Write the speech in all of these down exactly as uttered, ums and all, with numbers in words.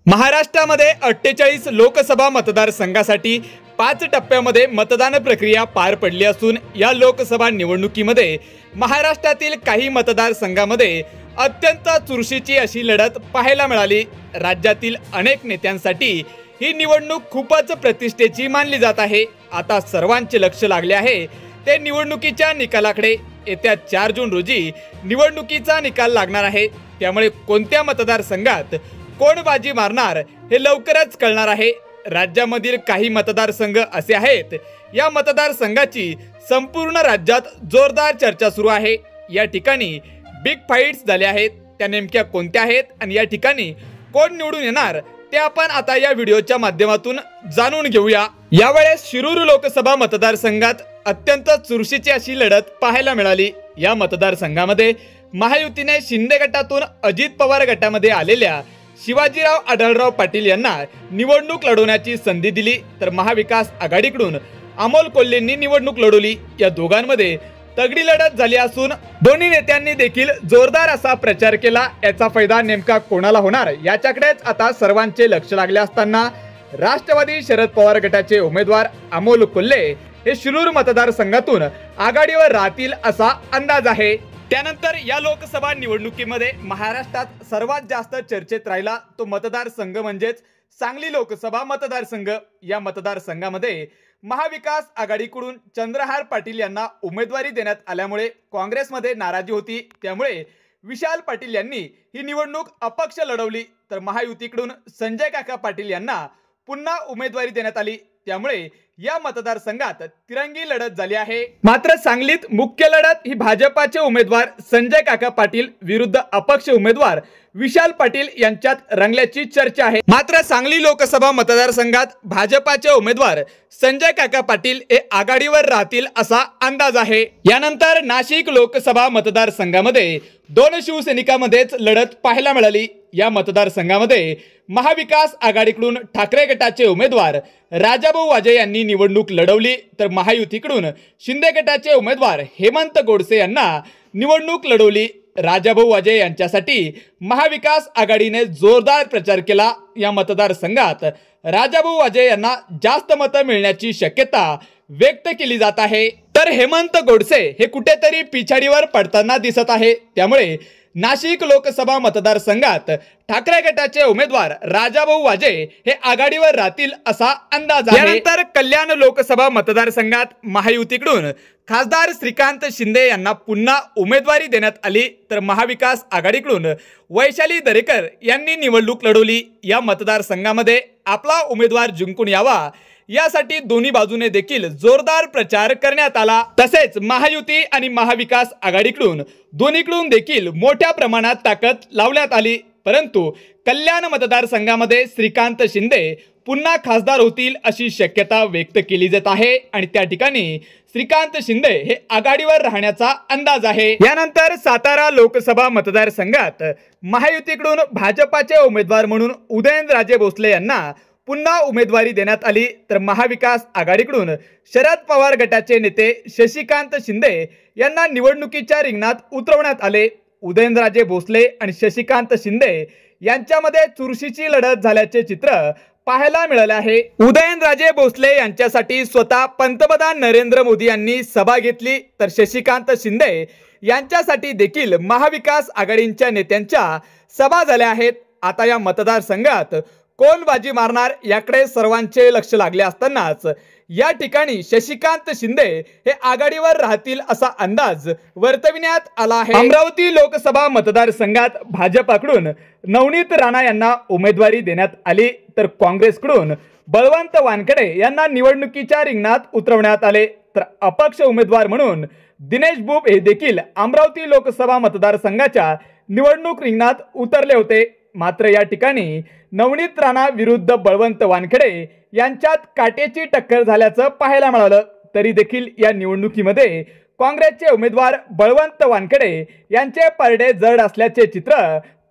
महाराष्ट्रामध्ये अठ्ठेचाळीस लोकसभा मतदारसंघासाठी पाच टप्प्यामध्ये मतदान प्रक्रिया पार पडली असून या लोकसभा निवडणुकीमध्ये महाराष्ट्रातील काही मतदारसंघामध्ये अत्यंत चुरशीची अशी लढत पाहायला मिळाली। राज्यातील अनेक नेत्यांसाठी ही निवडणूक खूपच प्रतिष्ठेची मानली जात आहे। आता सर्वांचे लक्ष लागले आहे ते निवडणुकीच्या निकालाकडे। येत्या चार जून रोजी निवडणुकीचा निकाल लागणार आहे, त्यामुळे कोणत्या मतदारसंघात कोण बाजी मारणार हे लवकरच कळणार आहे। राज्यामधील काही मतदारसंघ असे आहेत, या मतदारसंघाची संपूर्ण राज्यात जोरदार चर्चा सुरू आहे। या ठिकाणी बिग फाईट्स झाले आहेत, त्या नेमक्या कोणत्या आहेत आणि या ठिकाणी कोण निवडून येणार ते आपण आता या व्हिडिओच्या माध्यमातून जाणून घेऊया। यावेळेस शिरूर लोकसभा मतदारसंघात अत्यंत चुरशीची अशी लढत पाहायला मिळाली। या मतदारसंघामध्ये महायुतीने शिंदे गटातून अजित पवार गटामध्ये आलेल्या शिवाजीराव आढळराव पाटील यांना निवडणूक लढवण्याची संधी दिली, तर महाविकास आघाडीकडून अमोल कोल्हेंनी निवडणूक लढवली। या दोघांमध्ये तगडी लढत झाली असून दोन्ही नेत्यांनी देखील जोरदार असा प्रचार केला। याचा फायदा नेमका कोणाला होणार याच्याकडेच आता सर्वांचे लक्ष लागले असताना राष्ट्रवादी शरद पवार गटाचे उमेदवार अमोल कोल्हे हे शिरूर मतदारसंघातून आघाडीवर राहतील असा अंदाज आहे। त्यानंतर या लोकसभा निवडणुकीमध्ये महाराष्ट्रात सर्वात जास्त चर्चेत राहिला तो मतदारसंघ म्हणजेच सांगली लोकसभा मतदारसंघ। या मतदारसंघामध्ये महाविकास आघाडीकडून चंद्रहार पाटील यांना उमेदवारी देण्यात आल्यामुळे काँग्रेसमध्ये नाराजी होती, त्यामुळे विशाल पाटील यांनी ही निवडणूक अपक्ष लढवली, तर महायुतीकडून संजय काका पाटील यांना पुन्हा उमेदवारी देण्यात आली, त्यामुळे या मतदारसंघात तिरंगी लढत झाली आहे। मात्र सांगलीत मुख्य लढत ही भाजपाचे उमेदवार संजय काका पाटील विरुद्ध अपक्ष उमेदवार विशाल पाटील यांच्यात रंगल्याची चर्चा आहे। मात्र सांगली लोकसभा मतदारसंघात भाजपाचे उमेदवार संजय काका पाटील हे आघाडीवर राहतील असा अंदाज आहे। यानंतर नाशिक लोकसभा मतदारसंघामध्ये दोन शिवसैनिकांमध्येच लढत पाहायला मिळाली। या मतदारसंघामध्ये महाविकास आघाडीकडून ठाकरे गटाचे उमेदवार राजाभाऊ वाजे यांनी निवडणूक लढवली, तर महायुतीकडून शिंदे गटाचे उमेदवार हेमंत गोडसे यांना निवडणूक लढवली। राजाभाऊ वाजे यांच्यासाठी महाविकास आघाडीने जोरदार प्रचार केला। या मतदारसंघात राजाभाऊ वाजे यांना जास्त मतं मिळण्याची शक्यता व्यक्त केली जात आहे, तर हेमंत गोडसे हे कुठेतरी पिछाडीवर पडताना दिसत आहे, त्यामुळे नाशिक लोकसभा मतदारसंघात ठाकरे गटाचे उमेदवार राजाभाऊ वाजे हे आघाडीवर राहतील असा अंदाज आहे। यानंतर कल्याण लोकसभा मतदारसंघात महायुतीकडून खासदार श्रीकांत शिंदे यांना पुन्हा उमेदवारी देण्यात आली, तर महाविकास आघाडीकडून वैशाली दरेकर यांनी निवडणूक लढवली। या मतदारसंघामध्ये आपला उमेदवार जिंकून यावा यासाठी दोन्ही बाजूने देखील जोरदार प्रचार करण्यात आला। तसेच महायुती आणि महाविकास आघाडीकडून दोन्हीकडून देखील मोठ्या प्रमाणात ताकद लावण्यात आली, परंतु कल्याण मतदारसंघामध्ये श्रीकांत शिंदे पुन्हा खासदार होतील अशी शक्यता व्यक्त केली जात आहे आणि त्या ठिकाणी श्रीकांत शिंदे हे आघाडीवर राहण्याचा अंदाज आहे। यानंतर सातारा लोकसभा मतदारसंघात महायुतीकडून भाजपाचे उमेदवार म्हणून उदयनराजे भोसले यांना पुन्हा उमेदवारी देण्यात आली, तर महाविकास आघाडीकडून शरद पवार गटाचे नेते शशिकांत शिंदे यांना निवडणुकीच्या रिंगणात उतरवण्यात आले। उदयनराजे भोसले आणि शशिकांत शिंदे यांच्यामध्ये चुरशीची लढत झाल्याचे चित्र पाहायला मिळाले आहे। उदयनराजे भोसले यांच्यासाठी स्वतः पंतप्रधान नरेंद्र मोदी यांनी सभा घेतली, तर शशिकांत शिंदे यांच्यासाठी देखील महाविकास आघाडीच्या नेत्यांच्या सभा झाल्या आहेत। आता या मतदारसंघात कोण बाजी मारणार याकडे सर्वांचे लक्ष लागले असतानाच या ठिकाणी शशिकांत शिंदे हे आघाडीवर राहतील असा अंदाज वर्तविण्यात आला आहे। अमरावती लोकसभा मतदारसंघात भाजपाकडून नवनीत राणा यांना उमेदवारी देण्यात आली, तर काँग्रेसकडून बळवंत वानखेडे यांना निवडणुकीच्या रिंगणात उतरवण्यात आले, तर अपक्ष उमेदवार म्हणून दिनेश बुब हे देखील अमरावती लोकसभा मतदारसंघाच्या निवडणूक रिंगणात उतरले होते। मात्र या ठिकाणी नवनीत राणा विरुद्ध बळवंत वानखेडे यांच्यात काटेची टक्कर झाल्याचं पाहायला मिळालं, तरी देखील या निवडणुकीमध्ये काँग्रेसचे उमेदवार बळवंत वानखेडे यांचे पारडे जड असल्याचे चित्र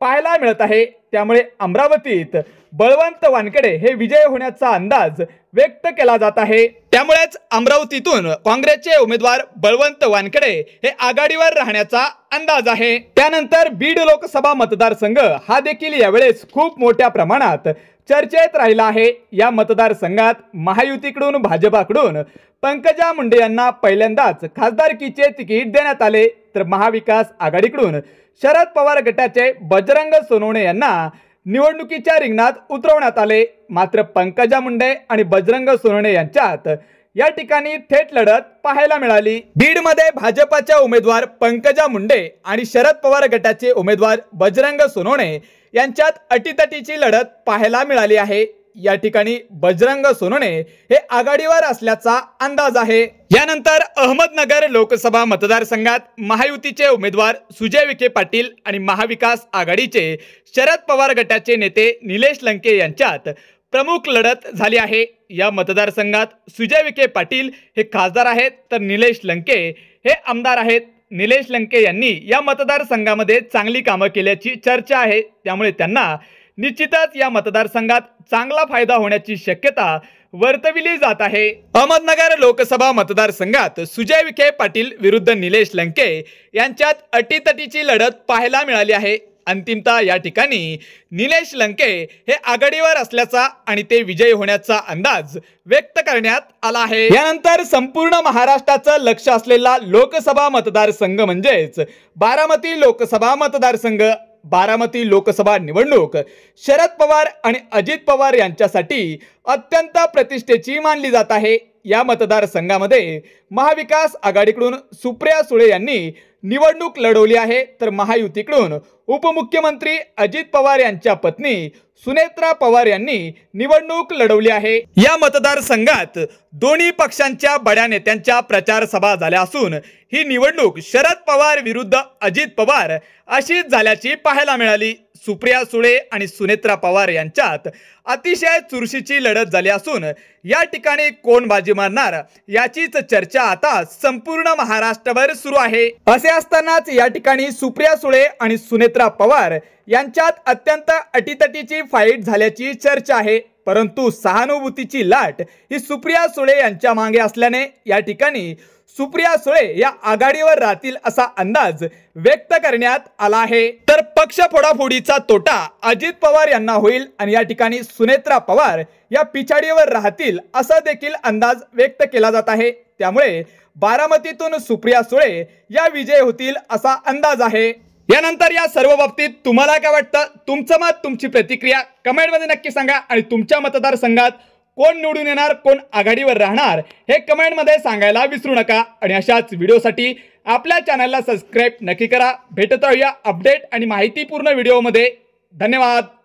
पाहायला मिळत आहे। त्यामुळे अमरावतीत बळवंत वानखेडे हे विजय होण्याचा अंदाज व्यक्त केला जात आहे। त्यामुळेच अमरावतीतून काँग्रेसचे उमेदवार बळवंत वानखेडे हे आघाडीवर राहण्याचा अंदाज आहे। त्यानंतर बीड लोकसभा मतदारसंघ हा देखील यावेळेस खूप मोठ्या प्रमाणात चर्चेत राहिला आहे। या मतदारसंघात महायुतीकडून भाजपाकडून पंकजा मुंडे यांना पहिल्यांदाच खासदारकीचे तिकीट देण्यात आले, तर महाविकास आघाडीकडून शरद पवार गटाचे बजरंग सोनवणे यांना निवडणुकीच्या रिंगणात उतरवण्यात आले। मात्र पंकजा मुंडे आणि बजरंग सोनवणे यांच्यात या ठिकाणी थेट लढत पाहायला मिळाली। बीडमध्ये भाजपाच्या उमेदवार पंकजा मुंडे आणि शरद पवार गटाचे उमेदवार बजरंग सोनवणे यांच्यात अटीतटीची लढत पाहायला मिळाली आहे। या ठिकाणी बजरंग सोनवणे हे आघाडीवर असल्याचा अंदाज आहे। यानंतर अहमदनगर लोकसभा मतदारसंघात महायुतीचे उमेदवार सुजय विखे पाटील आणि महाविकास आघाडीचे शरद पवार गटाचे नेते निलेश लंके यांच्यात प्रमुख लढत झाली आहे। या मतदारसंघात सुजय विखे पाटील हे खासदार आहेत, तर निलेश लंके हे आमदार आहेत। निलेश लंके यांनी या मतदारसंघामध्ये चांगली कामं केल्याची चर्चा आहे, त्यामुळे त्यांना निश्चितच या मतदारसंघात चांगला फायदा होण्याची शक्यता वर्तविली जात आहे। अहमदनगर लोकसभा मतदारसंघात सुजय विखे पाटील विरुद्ध निलेश लंके यांच्यात अटीतटीची लढत पाहायला मिळाली आहे। अंतिमतः या ठिकाणी निलेश लंके हे आघाडीवर असल्याचा आणि ते विजयी होण्याचा अंदाज व्यक्त करण्यात आला आहे। यानंतर संपूर्ण महाराष्ट्राचं लक्ष असलेला लोकसभा मतदारसंघ म्हणजेच बारामती लोकसभा मतदारसंघ। बारामती लोकसभा निवडणूक शरद पवार आणि अजित पवार यांच्यासाठी अत्यंत प्रतिष्ठेची मानली जात आहे। या मतदारसंघामध्ये महाविकास आघाडीकडून सुप्रिया सुळे यांनी निवडणूक लढवली आहे, तर महायुतीकडून उपमुख्यमंत्री अजित पवार यांच्या पत्नी सुनेत्रा पवार यांनी निवडणूक लढवली आहे। या मतदारसंघात दोन्ही पक्षांच्या बड्या नेत्यांच्या प्रचार सभा झाल्या असून ही निवडणूक शरद पवार विरुद्ध अजित पवार अशीच झाल्याची पाहायला मिळाली। सुप्रिया सुळे आणि सुनेत्रा पवार यांच्यात अतिशय चुरशीची लढत झाली असून या ठिकाणी कोण बाजी मारणार याचीच चर्चा आता संपूर्ण महाराष्ट्रभर सुरू आहे। असे असतानाच या ठिकाणी सुप्रिया सुळे आणि सुनेत्रा पवार यांच्यात अत्यंत अटीतटीची फाईट झाल्याची चर्चा आहे, परंतु सहानुभूतीची लाट ही सुप्रिया सुळे यांच्या मागे असल्याने या ठिकाणी सुप्रिया सुळे या आघाडीवर राहतील असा अंदाज व्यक्त करण्यात आला आहे। तर पक्ष फोडाफोडीचा तोटा अजित पवार यांना होईल आणि या ठिकाणी सुनेत्रा पवार या पिछाडीवर राहतील असा देखील अंदाज व्यक्त केला जात आहे। त्यामुळे बारामतीतून सुप्रिया सुळे या विजय होतील असा अंदाज आहे। यानंतर या सर्व बाबतीत तुम्हाला काय वाटतं, तुमचं मत, तुमची प्रतिक्रिया कमेंटमध्ये नक्की सांगा आणि तुमच्या मतदारसंघात कोण निवडून येणार, कोण आघाडीवर राहणार हे कमेंटमध्ये सांगायला विसरू नका। आणि अशाच व्हिडिओसाठी आपल्या चॅनलला सबस्क्राइब नक्की करा। भेटत राहूया अपडेट आणि माहितीपूर्ण व्हिडिओमध्ये। धन्यवाद।